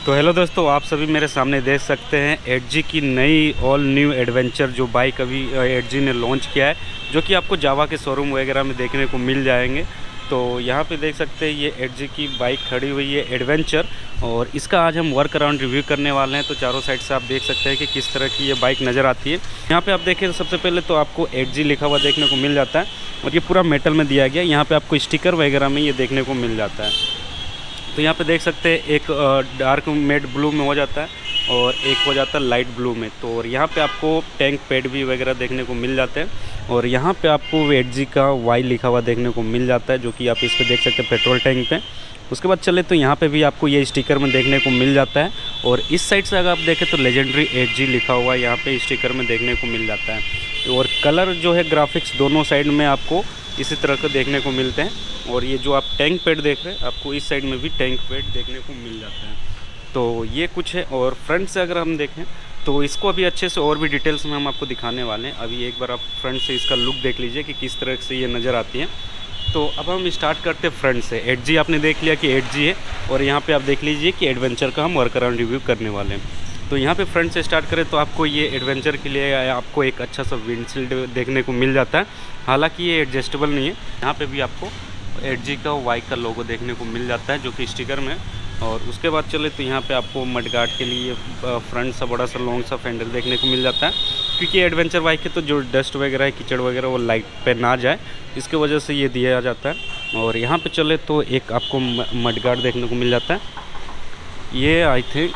तो हेलो दोस्तों, आप सभी मेरे सामने देख सकते हैं एडजी की नई ऑल न्यू एडवेंचर जो बाइक अभी एडजी ने लॉन्च किया है, जो कि आपको जावा के शोरूम वगैरह में देखने को मिल जाएंगे। तो यहाँ पे देख सकते हैं ये एडजी की बाइक खड़ी हुई है एडवेंचर, और इसका आज हम वर्क अराउंड रिव्यू करने वाले हैं। तो चारों साइड से आप देख सकते हैं कि किस तरह की ये बाइक नज़र आती है। यहाँ पे आप देखें तो सबसे पहले तो आपको एडजी लिखा हुआ देखने को मिल जाता है, और ये पूरा मेटल में दिया गया। यहाँ पर आपको स्टिकर वगैरह में ये देखने को मिल जाता है। तो यहाँ पे देख सकते हैं एक डार्क मेट ब्लू में हो जाता है और एक हो जाता है लाइट ब्लू में। तो और यहाँ पे आपको टैंक पैड भी वगैरह देखने को मिल जाते हैं, और यहाँ पे आपको एडजी का वाई लिखा हुआ देखने को मिल जाता है, जो कि आप इस पे देख सकते हैं पेट्रोल टैंक पे। उसके बाद चले तो यहाँ पे भी आपको ये स्टिकर में देखने को मिल जाता है, और इस साइड से अगर आप देखें तो लेजेंडरी एडजी लिखा हुआ यहाँ पे स्टिकर में देखने को मिल जाता है। और कलर जो है ग्राफिक्स दोनों साइड में आपको इसी तरह के देखने को मिलते हैं। और ये जो आप टैंक पैड देख रहे हैं, आपको इस साइड में भी टैंक पैड देखने को मिल जाता है। तो ये कुछ है। और फ्रंट से अगर हम देखें तो इसको अभी अच्छे से और भी डिटेल्स में हम आपको दिखाने वाले हैं। अभी एक बार आप फ्रंट से इसका लुक देख लीजिए कि किस तरह से ये नज़र आती है। तो अब हम स्टार्ट करते हैं फ्रंट से। एडजी आपने देख लिया कि एडजी है, और यहाँ पे आप देख लीजिए कि एडवेंचर का हम वर्क अराउंड रिव्यू करने वाले हैं। तो यहाँ पे फ्रंट से स्टार्ट करें तो आपको ये एडवेंचर के लिए आपको एक अच्छा सा विंडशील्ड देखने को मिल जाता है। हालांकि ये एडजस्टेबल नहीं है। यहाँ पे भी आपको एडजी का वाई का लोगो देखने को मिल जाता है, जो कि स्टिकर में। और उसके बाद चले तो यहाँ पे आपको मड गार्ड के लिए फ्रंट सा बड़ा सा लॉन्ग सा फेंडर देखने को मिल जाता है, क्योंकि एडवेंचर बाइक है तो जो डस्ट वगैरह है, कीचड़ वगैरह वो लाइट पे ना जाए, इसके वजह से ये दिया जाता है। और यहाँ पे चले तो एक आपको मड गार्ड देखने को मिल जाता है। ये आई थिंक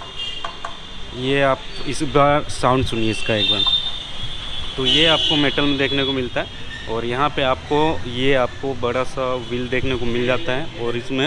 ये आप इस बार साउंड सुनिए इसका एक बार। तो ये आपको मेटल में देखने को मिलता है, और यहाँ पे आपको बड़ा सा व्हील देखने को मिल जाता है, और इसमें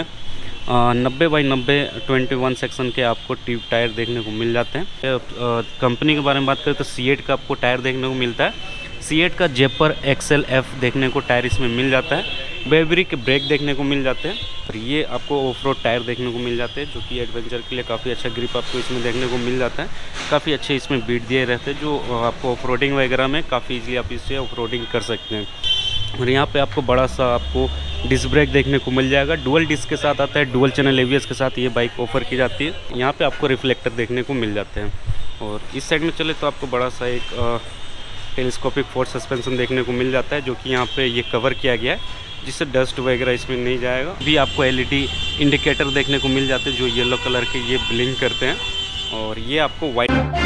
90x90 21 सेक्शन के आपको ट्यूब टायर देखने को मिल जाते हैं। कंपनी के बारे में बात करें तो सीएट का आपको टायर देखने को मिलता है। सीएट का जेपर XLF देखने को टायर इसमें मिल जाता है। बेवरी के ब्रेक देखने को मिल जाते हैं, और ये आपको ऑफ रोड टायर देखने को मिल जाते हैं, जो कि एडवेंचर के लिए काफ़ी अच्छा ग्रिप आपको इसमें देखने को मिल जाता है। काफ़ी अच्छे इसमें बीट दिए रहते हैं, जो आपको ऑफ रोडिंग वगैरह में काफ़ी ईजी आप इससे ऑफ रोडिंग कर सकते हैं। और यहाँ पे आपको बड़ा सा आपको डिस्क ब्रेक देखने को मिल जाएगा। डुअल डिस्क के साथ आता है, डुअल चैनल ABS के साथ ये बाइक ऑफर की जाती है। यहाँ पे आपको रिफ्लेक्टर देखने को मिल जाते हैं। और इस साइड में चले तो आपको बड़ा सा एक टेलीस्कोपिक फोर्स सस्पेंशन देखने को मिल जाता है, जो कि यहाँ पे ये कवर किया गया है, जिससे डस्ट वगैरह इसमें नहीं जाएगा। भी आपको LED इंडिकेटर देखने को मिल जाते हैं, जो येलो कलर के ये ब्लिंक करते हैं। और ये आपको वाइट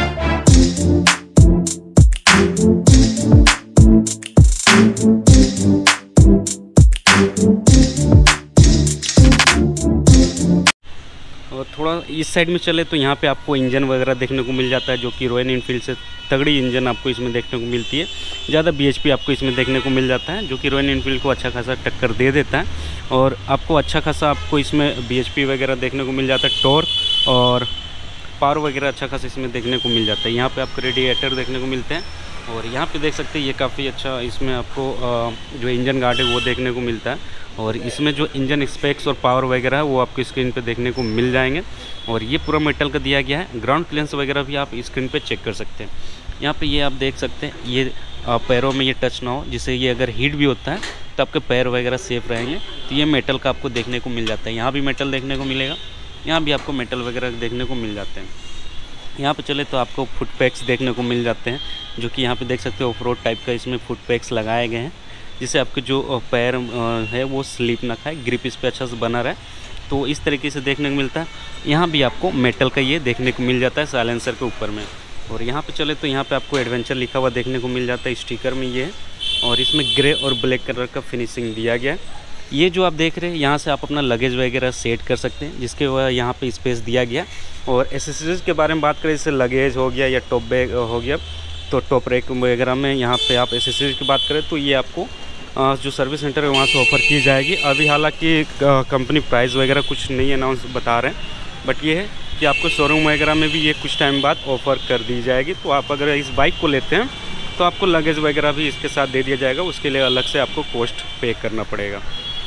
और थोड़ा इस साइड में चले तो यहाँ पे आपको इंजन वगैरह देखने को मिल जाता है, जो कि रॉयल एनफील्ड से तगड़ी इंजन आपको इसमें देखने को मिलती है। ज़्यादा BHP आपको इसमें देखने को मिल जाता है, जो कि रॉयल एनफील्ड को अच्छा खासा टक्कर दे देता है। और आपको अच्छा खासा आपको इसमें BHP वगैरह देखने को मिल जाता है। टॉर्क और पावर वगैरह अच्छा खासा इसमें देखने को मिल जाता है। यहाँ पे आपको रेडिएटर देखने को मिलते हैं, और यहाँ पे देख सकते हैं ये काफ़ी अच्छा इसमें आपको जो इंजन गार्ड है वो देखने को मिलता है। और इसमें जो इंजन स्पेक्स और पावर वगैरह है वो आपको स्क्रीन पे देखने को मिल जाएंगे। और ये पूरा मेटल का दिया गया है। ग्राउंड क्लियरेंस वगैरह भी आप स्क्रीन पे चेक कर सकते हैं। यहाँ पे ये आप देख सकते हैं, ये पैरों में ये टच ना हो, जिससे ये अगर हीट भी होता है तो आपके पैर वगैरह सेफ रहेंगे। तो ये मेटल का आपको देखने को मिल जाता है। यहाँ भी मेटल देखने को मिलेगा, यहाँ भी आपको मेटल वगैरह देखने को मिल जाते हैं। यहाँ पे चले तो आपको फुट पैक्स देखने को मिल जाते हैं, जो कि यहाँ पे देख सकते हो ऑफ रोड टाइप का इसमें फुट पैक्स लगाए गए हैं, जिससे आपके जो पैर है वो स्लिप ना खाए, ग्रिप इस पर अच्छा से बना रहे। तो इस तरीके से देखने को मिलता है। यहाँ भी आपको मेटल का ये देखने को मिल जाता है साइलेंसर के ऊपर में। और यहाँ पे चले तो यहाँ पे आपको एडवेंचर लिखा हुआ देखने को मिल जाता है स्टिकर में ये है, और इसमें ग्रे और ब्लैक कलर का फिनिशिंग दिया गया है। ये जो आप देख रहे हैं, यहाँ से आप अपना लगेज वगैरह सेट कर सकते हैं, जिसके वजह यहाँ पे स्पेस दिया गया। और एसेसरीज के बारे में बात करें, जैसे लगेज हो गया या टॉप बैग हो गया, तो टॉप रैक वगैरह में यहाँ पे आप एसेसरीज की बात करें तो ये आपको जो सर्विस सेंटर है वहाँ से ऑफ़र की जाएगी। अभी हालांकि कंपनी प्राइस वगैरह कुछ नहीं अनाउंस बता रहे हैं, बट ये है कि आपको शोरूम वगैरह में भी ये कुछ टाइम बाद ऑफ़र कर दी जाएगी। तो आप अगर इस बाइक को लेते हैं तो आपको लगेज वगैरह भी इसके साथ दे दिया जाएगा, उसके लिए अलग से आपको कॉस्ट पे करना पड़ेगा।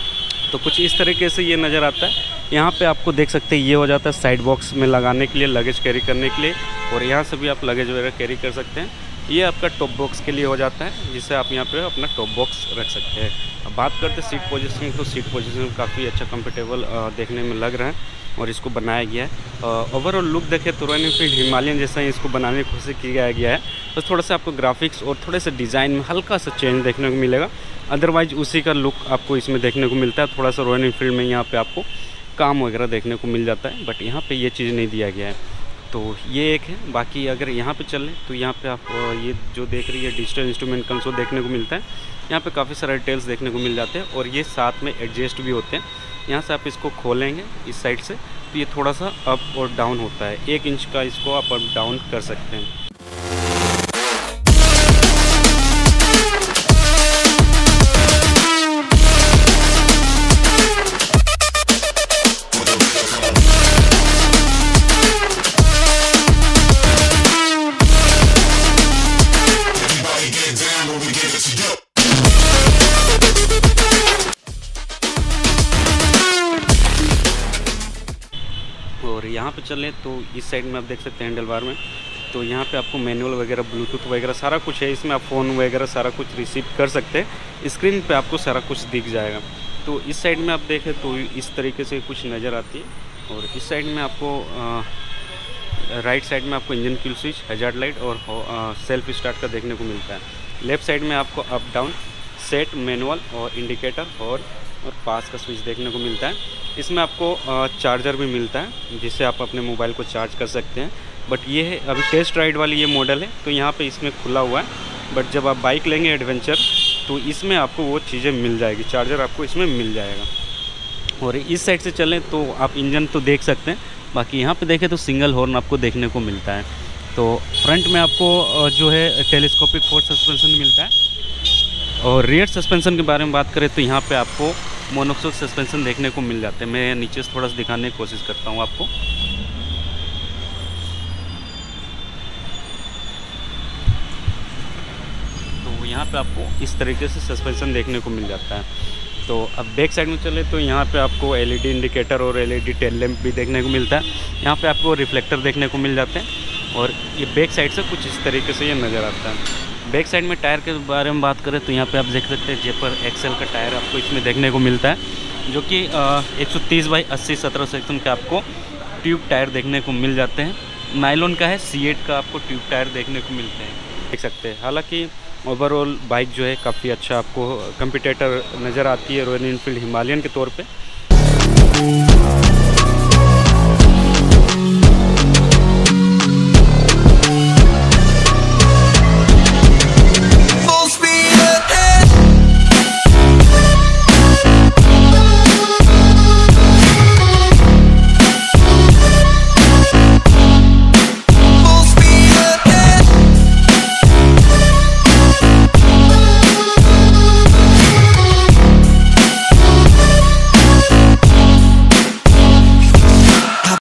तो कुछ इस तरीके से ये नज़र आता है। यहाँ पे आपको देख सकते हैं ये हो जाता है साइड बॉक्स में लगाने के लिए, लगेज कैरी करने के लिए, और यहाँ से भी आप लगेज वगैरह कैरी कर सकते हैं। ये आपका टॉप बॉक्स के लिए हो जाता है, जिससे आप यहाँ पे अपना टॉप बॉक्स रख सकते हैं। अब बात करते हैं सीट पोजीशन, तो सीट पोजीशन काफ़ी अच्छा कंफर्टेबल देखने में लग रहा है। और इसको बनाया गया है। ओवरऑल लुक देखें तो रॉयल एनफील्ड हिमालयन जैसा ही इसको बनाने की कोशिश किया गया है। बस थोड़ा सा आपको ग्राफिक्स और थोड़े से डिज़ाइन में हल्का सा चेंज देखने को मिलेगा, अदरवाइज उसी का लुक आपको इसमें देखने को मिलता है। थोड़ा सा रॉयल एनफील्ड में यहाँ पे आपको काम वगैरह देखने को मिल जाता है, बट यहाँ पे ये चीज़ नहीं दिया गया है। तो ये एक है। बाकी अगर यहाँ पे चलें तो यहाँ पे आप ये जो देख रही है डिजिटल इंस्ट्रूमेंट कंसोल देखने को मिलता है। यहाँ पे काफ़ी सारे डिटेल्स देखने को मिल जाते हैं और ये साथ में एडजस्ट भी होते हैं। यहाँ से आप इसको खोलेंगे इस साइड से तो ये थोड़ा सा अप और डाउन होता है, 1 इंच का इसको आप अप डाउन कर सकते हैं। और यहाँ पे चलें तो इस साइड में आप देख सकते हैं हैंडल बार में, तो यहाँ पे आपको मैनुअल वगैरह, ब्लूटूथ वगैरह सारा कुछ है। इसमें आप फ़ोन वगैरह सारा कुछ रिसीव कर सकते हैं। स्क्रीन पे आपको सारा कुछ दिख जाएगा। तो इस साइड में आप देखें तो इस तरीके से कुछ नज़र आती है। और इस साइड में आपको राइट साइड में आपको engine kill switch, hazard light और सेल्फ स्टार्ट का देखने को मिलता है। लेफ़्ट साइड में आपको अप डाउन, सेट, मैनुअल और इंडिकेटर और पास का स्विच देखने को मिलता है। इसमें आपको चार्जर भी मिलता है जिससे आप अपने मोबाइल को चार्ज कर सकते हैं। बट ये है अभी टेस्ट राइड वाली ये मॉडल है, तो यहाँ पे इसमें खुला हुआ है। बट जब आप बाइक लेंगे एडवेंचर तो इसमें आपको वो चीज़ें मिल जाएगी, चार्जर आपको इसमें मिल जाएगा। और इस साइड से चलें तो आप इंजन तो देख सकते हैं। बाकी यहाँ पे देखें तो सिंगल हॉर्न आपको देखने को मिलता है। तो फ्रंट में आपको जो है टेलीस्कोपिक फोर्स सस्पेंशन मिलता है। और रियर सस्पेंशन के बारे में बात करें तो यहाँ पे आपको मोनोक्सोल सस्पेंशन देखने को मिल जाते हैं। मैं नीचे से थोड़ा सा दिखाने की कोशिश करता हूँ आपको। तो यहाँ पे आपको इस तरीके से सस्पेंशन देखने को मिल जाता है। तो अब बैक साइड में चले तो यहाँ पे आपको एलईडी इंडिकेटर और एलईडी टेल लैंप भी देखने को मिलता है। यहाँ पे आपको रिफ्लेक्टर देखने को मिल जाते हैं। और ये बैक साइड से कुछ इस तरीके से ये नज़र आता है। बैक साइड में टायर के बारे में बात करें तो यहाँ पे आप देख सकते हैं जेपर एक्सेल का टायर आपको इसमें देखने को मिलता है, जो कि 130/80 17 सेक्शन के आपको ट्यूब टायर देखने को मिल जाते हैं। नायलॉन का है, C8 का आपको ट्यूब टायर देखने को मिलते हैं, देख सकते हैं। हालांकि ओवरऑल बाइक जो है काफ़ी अच्छा आपको कंपटीटर नज़र आती है रॉयल एनफील्ड हिमालयन के तौर पे।